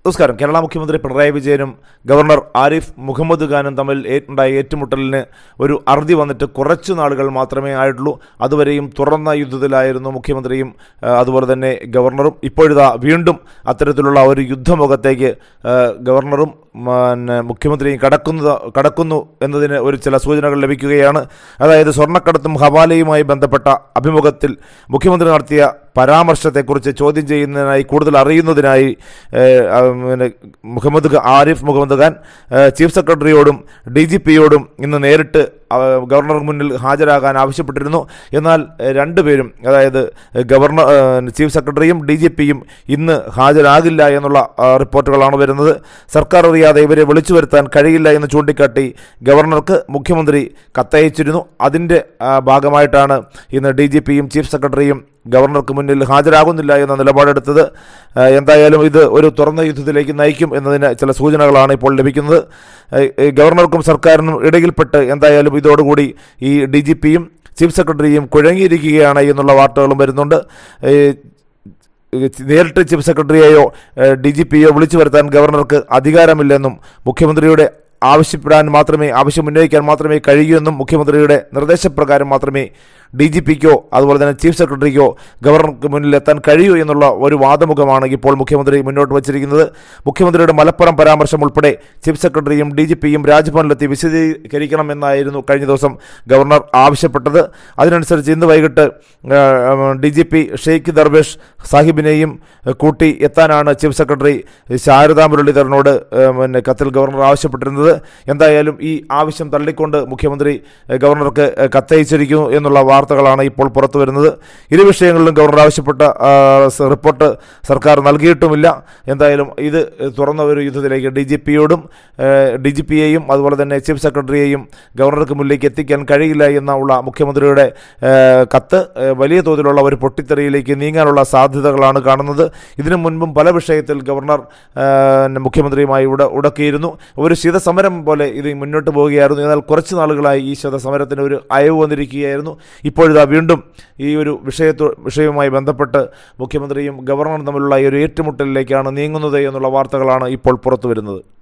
നമസ്കാരം. കേരള മുഖ്യമന്ത്രി പിണറായി വിജയനും ഗവർണർ ആരിഫ് മുഹമ്മദ് ഖാനും തമ്മിൽ ഉണ്ടായ ഏറ്റുമുട്ടലിന് ഒരു അറുതി വന്നിട്ട് കുറച്ചു നാളുകൾ മാത്രമേ ആയിട്ടുള്ളൂ. അതുവരെയും തുറന്ന യുദ്ധത്തിലായിരുന്നു മുഖ്യമന്ത്രിയും അതുപോലെ തന്നെ ഗവർണറും. ഇപ്പോഴിതാ വീണ്ടും അത്തരത്തിലുള്ള ഒരു യുദ്ധമുഖത്തേക്ക് ഗവർണറും മുഖ്യമന്ത്രിയും കടക്കുന്നു എന്നതിന് ചില സൂചനകൾ ലഭിക്കുകയാണ്. അതായത് സ്വർണ്ണക്കടത്തും ഹവാലയുമായി ബന്ധപ്പെട്ട അഭിമുഖത്തിൽ മുഖ്യമന്ത്രി നടത്തിയ പരാമർശത്തെക്കുറിച്ച് ചോദ്യം ചെയ്യുന്നതിനായി കൂടുതൽ അറിയുന്നതിനായി ആരിഫ് മുഹമ്മദ് ഖാൻ ചീഫ് സെക്രട്ടറിയോടും DGPയോടും ഇന്ന് നേരിട്ട് ഗവർണർക്ക് മുന്നിൽ ഹാജരാകാൻ ആവശ്യപ്പെട്ടിരുന്നു. എന്നാൽ രണ്ടുപേരും, അതായത് ഗവർണർ, ചീഫ് സെക്രട്ടറിയും DGPയും ഇന്ന് ഹാജരാകില്ല എന്നുള്ള റിപ്പോർട്ടുകളാണ് വരുന്നത്. സർക്കാർ അറിയാതെ ഇവരെ വിളിച്ചു വരുത്താൻ കഴിയില്ല എന്ന് ചൂണ്ടിക്കാട്ടി ഗവർണർക്ക് മുഖ്യമന്ത്രി കത്തയച്ചിരുന്നു. അതിൻ്റെ ഭാഗമായിട്ടാണ് ഇന്ന് DGPയും ചീഫ് സെക്രട്ടറിയും ഗവർണർക്ക് മുന്നിൽ ഹാജരാകുന്നില്ല എന്ന നിലപാടെടുത്തത്. എന്തായാലും ഇത് ഒരു തുറന്ന യുദ്ധത്തിലേക്ക് നയിക്കും എന്നതിന് ചില സൂചനകളാണ് ഇപ്പോൾ ലഭിക്കുന്നത്. ഗവർണർക്കും സർക്കാരിനും ഇടയിൽപ്പെട്ട് എന്തായാലും ഇതോടുകൂടി ഈ DGPയും ചീഫ് സെക്രട്ടറിയും കുഴങ്ങിയിരിക്കുകയാണ് എന്നുള്ള വാർത്തകളും വരുന്നുണ്ട്. നേരിട്ട് ചീഫ് സെക്രട്ടറിയെയോ DGPയോ വിളിച്ചു വരുത്താൻ ഗവർണർക്ക് അധികാരമില്ലെന്നും മുഖ്യമന്ത്രിയുടെ ആവശ്യം ഉന്നയിക്കാൻ മാത്രമേ കഴിയൂ എന്നും മുഖ്യമന്ത്രിയുടെ നിർദ്ദേശപ്രകാരം മാത്രമേ DGPക്കോ അതുപോലെ തന്നെ ചീഫ് സെക്രട്ടറിക്കോ ഗവർണർക്ക് മുന്നിൽ എത്താൻ കഴിയൂ എന്നുള്ള ഒരു വാദമുഖമാണ് ഇപ്പോൾ മുഖ്യമന്ത്രി മുന്നോട്ട് വച്ചിരിക്കുന്നത്. മുഖ്യമന്ത്രിയുടെ മലപ്പുറം പരാമർശം ഉൾപ്പെടെ ചീഫ് സെക്രട്ടറിയും DGPയും രാജ്ഭവനിലെത്തി വിശദീകരിക്കണമെന്നായിരുന്നു കഴിഞ്ഞ ദിവസം ഗവർണർ ആവശ്യപ്പെട്ടത്. അതിനനുസരിച്ച് ഇന്ന് വൈകിട്ട് DGP ഷെയ്ഖ് ദർവേഷ് സാഹിബിനെയും കൂട്ടി എത്താനാണ് ചീഫ് സെക്രട്ടറി ശാരദാ മുരളീധരനോട് കത്തിൽ ഗവർണർ ആവശ്യപ്പെട്ടിരുന്നത്. എന്തായാലും ഈ ആവശ്യം തള്ളിക്കൊണ്ട് മുഖ്യമന്ത്രി ഗവർണർക്ക് കത്തയച്ചിരിക്കുന്നു എന്നുള്ള വാർത്തകളാണ് ഇപ്പോൾ പുറത്തു വരുന്നത്. ഇരു വിഷയങ്ങളിലും ഗവർണർ ആവശ്യപ്പെട്ട റിപ്പോർട്ട് സർക്കാർ നൽകിയിട്ടുമില്ല. എന്തായാലും ഇത് തുറന്ന ഒരു യുദ്ധത്തിലേക്ക് DGPയെയും അതുപോലെ തന്നെ ചീഫ് സെക്രട്ടറിയെയും ഗവർണർക്ക് മുന്നിലേക്ക് എത്തിക്കാൻ കഴിയില്ല എന്നുള്ള മുഖ്യമന്ത്രിയുടെ കത്ത് വലിയ തോതിലുള്ള ഒരു പൊട്ടിത്തെറിയിലേക്ക് നീങ്ങാനുള്ള സാധ്യതകളാണ് കാണുന്നത്. ഇതിനു മുൻപും പല വിഷയത്തിൽ ഗവർണർ മുഖ്യമന്ത്രിയുമായി ഉടക്കിയിരുന്നു. ഒരു ശീതസമരം പോലെ ഇത് മുന്നോട്ട് പോവുകയായിരുന്നു. എന്നാൽ കുറച്ച് നാളുകളായി ഈ ശീതസമരത്തിന് ഒരു അയവ് വന്നിരിക്കുകയായിരുന്നു. ഇപ്പോഴിതാ വീണ്ടും ഈ ഒരു വിഷയവുമായി ബന്ധപ്പെട്ട് മുഖ്യമന്ത്രിയും ഗവർണറും തമ്മിലുള്ള ഈ ഒരു ഏറ്റുമുട്ടലിലേക്കാണ് നീങ്ങുന്നത് എന്നുള്ള വാർത്തകളാണ് ഇപ്പോൾ പുറത്തു വരുന്നത്.